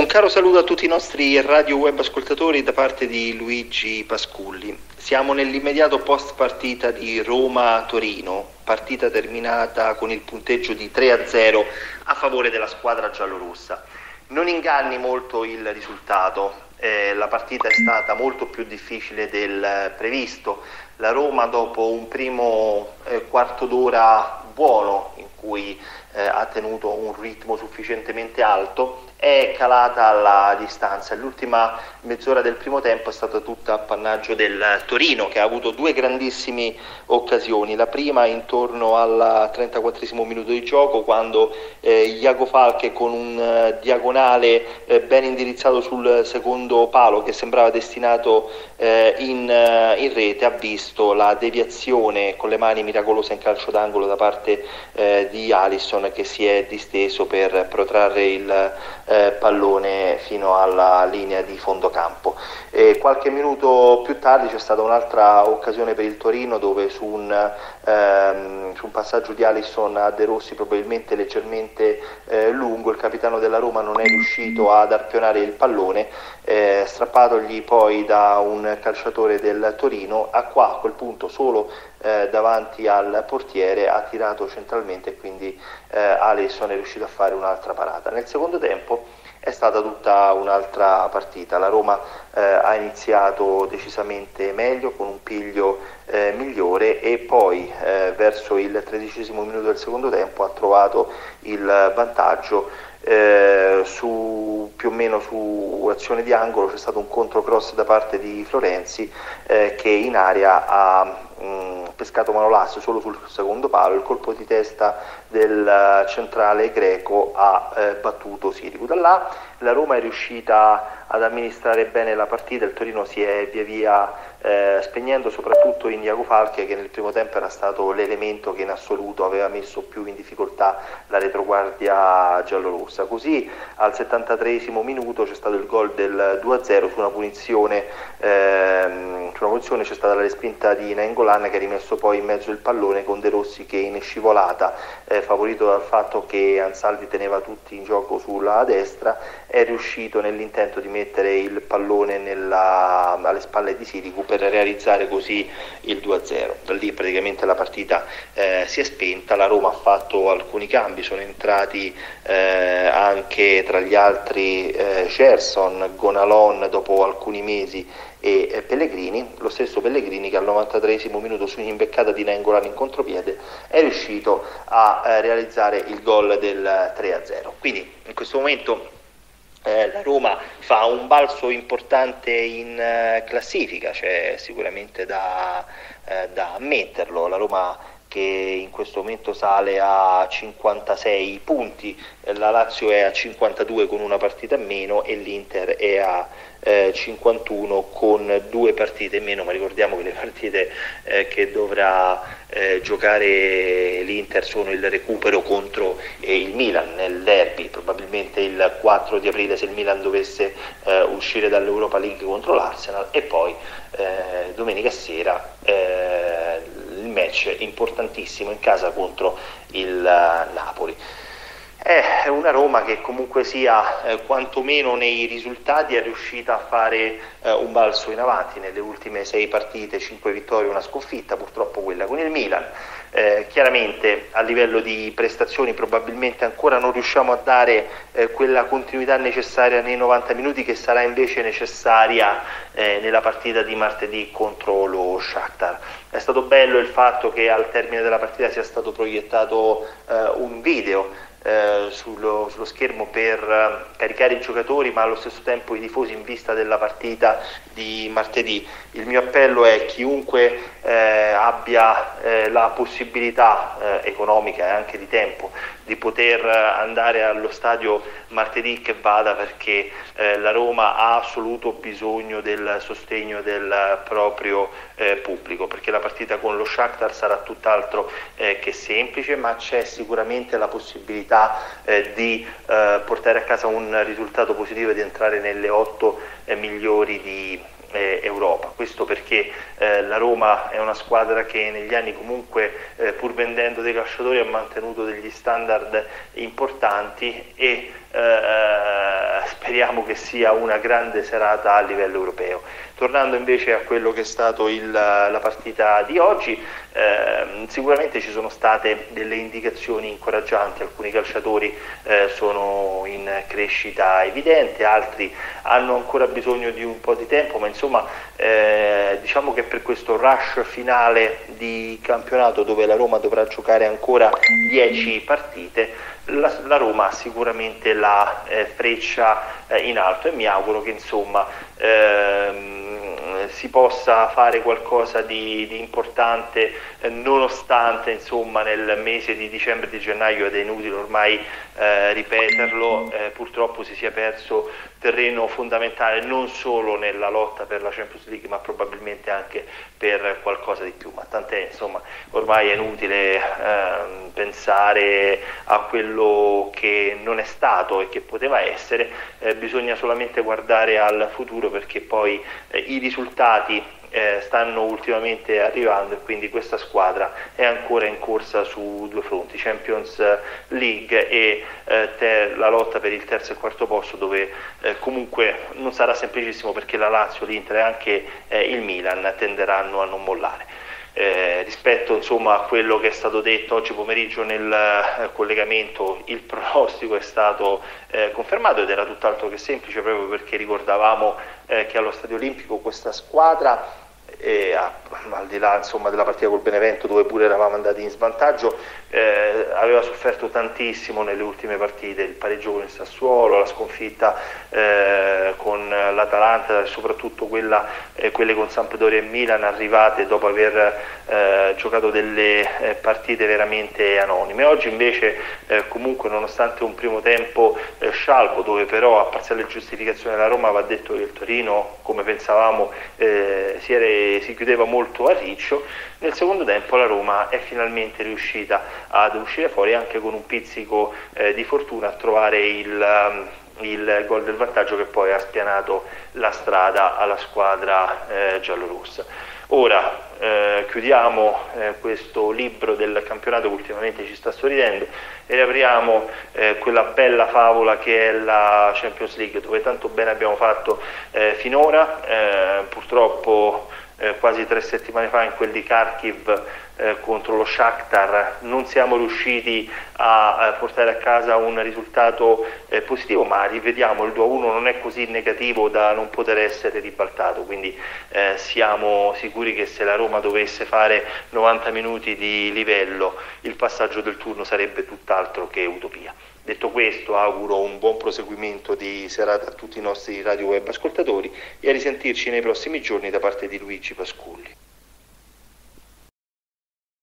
caro saluto a tutti i nostri radio web ascoltatori da parte di Luigi Pasculli. Siamo nell'immediato post partita di Roma-Torino, partita terminata con il punteggio di 3-0 a favore della squadra giallorossa. Non inganni molto il risultato, la partita è stata molto più difficile del previsto. La Roma, dopo un primo quarto d'ora buono in cui ha tenuto un ritmo sufficientemente alto, è calata alla distanza. L'ultima mezz'ora del primo tempo è stata tutta appannaggio del Torino, che ha avuto due grandissime occasioni. La prima intorno al 34esimo minuto di gioco, quando Iago Falque, con un diagonale ben indirizzato sul secondo palo che sembrava destinato in rete, ha visto la deviazione con le mani miracolose in calcio d'angolo da parte di Alisson, che si è disteso per protrarre il pallone fino alla linea di fondo campo. Qualche minuto più tardi c'è stata un'altra occasione per il Torino, dove su un passaggio di Alisson a De Rossi, probabilmente leggermente lungo, il capitano della Roma non è riuscito ad arpionare il pallone, strappatogli poi da un calciatore del Torino. A quel punto solo davanti al portiere ha tirato centralmente, e quindi Alisson è riuscito a fare un'altra parata. Nel secondo tempo è stata tutta un'altra partita. La Roma ha iniziato decisamente meglio, con un piglio migliore, e poi verso il 13esimo minuto del secondo tempo ha trovato il vantaggio più o meno su azione di angolo. C'è stato un controcross da parte di Florenzi che in area ha pescato Manolas solo sul secondo palo. Il colpo di testa del centrale greco ha battuto Sirigu. Da là la Roma è riuscita ad amministrare bene la partita. Il Torino si è via via spegnendo, soprattutto in Iago Falque, che nel primo tempo era stato l'elemento che in assoluto aveva messo più in difficoltà la retroguardia giallorossa. Così al 73esimo minuto c'è stato il gol del 2-0 su una punizione. C'è stata la respinta di Nainggolan, che ha rimesso poi in mezzo il pallone, con De Rossi che in scivolata, favorito dal fatto che Ansaldi teneva tutti in gioco sulla destra, è riuscito nell'intento di mettere il pallone alle spalle di Sirigu per realizzare così il 2-0. Da lì praticamente la partita si è spenta. La Roma ha fatto alcuni cambi, sono entrati anche tra gli altri Gerson, Gonalon dopo alcuni mesi, e Pellegrini. Lo stesso Pellegrini, che al 93esimo minuto, su un'imbeccata di Nainggolan in contropiede, è riuscito a realizzare il gol del 3-0. Quindi in questo momento la Roma fa un balzo importante in classifica, c'è sicuramente da ammetterlo. La Roma, che in questo momento sale a 56 punti, la Lazio è a 52 con una partita in meno, e l'Inter è a 51 con due partite in meno. Ma ricordiamo che le partite che dovrà giocare l'Inter sono il recupero contro il Milan nel derby, probabilmente il 4 di aprile, se il Milan dovesse uscire dall'Europa League contro l'Arsenal, e poi domenica sera il match importantissimo in casa contro il Napoli. È una Roma che comunque sia, quantomeno nei risultati, è riuscita a fare un balzo in avanti. Nelle ultime 6 partite, 5 vittorie, una sconfitta, purtroppo quella con il Milan. Chiaramente a livello di prestazioni probabilmente ancora non riusciamo a dare quella continuità necessaria nei 90 minuti, che sarà invece necessaria nella partita di martedì contro lo Shakhtar. È stato bello il fatto che al termine della partita sia stato proiettato un video sullo schermo per caricare i giocatori, ma allo stesso tempo i tifosi, in vista della partita di martedì. Il mio appello è: chiunque abbia la possibilità economica e anche di tempo di poter andare allo stadio martedì, che vada, perché la Roma ha assoluto bisogno del sostegno del proprio pubblico, perché la partita con lo Shakhtar sarà tutt'altro che semplice, ma c'è sicuramente la possibilità di portare a casa un risultato positivo e di entrare nelle 8 migliori di Europa. Questo perché la Roma è una squadra che negli anni comunque, pur vendendo dei calciatori, ha mantenuto degli standard importanti, e speriamo che sia una grande serata a livello europeo. Tornando invece a quello che è stato la partita di oggi, sicuramente ci sono state delle indicazioni incoraggianti, alcuni calciatori sono in crescita evidente, altri hanno ancora bisogno di un po' di tempo, ma insomma diciamo che per questo rush finale di campionato, dove la Roma dovrà giocare ancora 10 partite, la Roma ha sicuramente la freccia in alto, e mi auguro che insomma si possa fare qualcosa di importante, nonostante insomma nel mese di dicembre e di gennaio, ed è inutile ormai ripeterlo, purtroppo si sia perso terreno fondamentale non solo nella lotta per la Champions League, ma probabilmente anche per qualcosa di più. Ma tant'è, insomma, ormai è inutile pensare a quello che non è stato e che poteva essere, bisogna solamente guardare al futuro, perché poi i risultati stanno ultimamente arrivando, e quindi questa squadra è ancora in corsa su due fronti: Champions League e la lotta per il terzo e quarto posto, dove comunque non sarà semplicissimo, perché la Lazio, l'Inter e anche il Milan tenderanno a non mollare. Rispetto insomma a quello che è stato detto oggi pomeriggio nel collegamento, il pronostico è stato confermato, ed era tutt'altro che semplice, proprio perché ricordavamo che allo Stadio Olimpico questa squadra, al di là insomma della partita col Benevento, dove pure eravamo andati in svantaggio, aveva sofferto tantissimo nelle ultime partite: il pareggio con il Sassuolo, la sconfitta con l'Atalanta, e soprattutto quelle con Sampdoria e Milan, arrivate dopo aver giocato delle partite veramente anonime. Oggi invece comunque, nonostante un primo tempo scialbo, dove però a parziale giustificazione della Roma va detto che il Torino, come pensavamo, si chiudeva molto a riccio, nel secondo tempo la Roma è finalmente riuscita ad uscire fuori, anche con un pizzico di fortuna, a trovare il gol del vantaggio, che poi ha spianato la strada alla squadra giallorossa. Ora chiudiamo questo libro del campionato, che ultimamente ci sta sorridendo, e riapriamo quella bella favola che è la Champions League, dove tanto bene abbiamo fatto finora. Purtroppo quasi 3 settimane fa, in quel di Kharkiv contro lo Shakhtar, non siamo riusciti a portare a casa un risultato positivo, ma rivediamo, il 2-1 non è così negativo da non poter essere ribaltato, quindi siamo sicuri che se la Roma dovesse fare 90 minuti di livello, il passaggio del turno sarebbe tutt'altro che utopia. Detto questo, auguro un buon proseguimento di serata a tutti i nostri radio web ascoltatori, e a risentirci nei prossimi giorni da parte di Luigi Pasculli.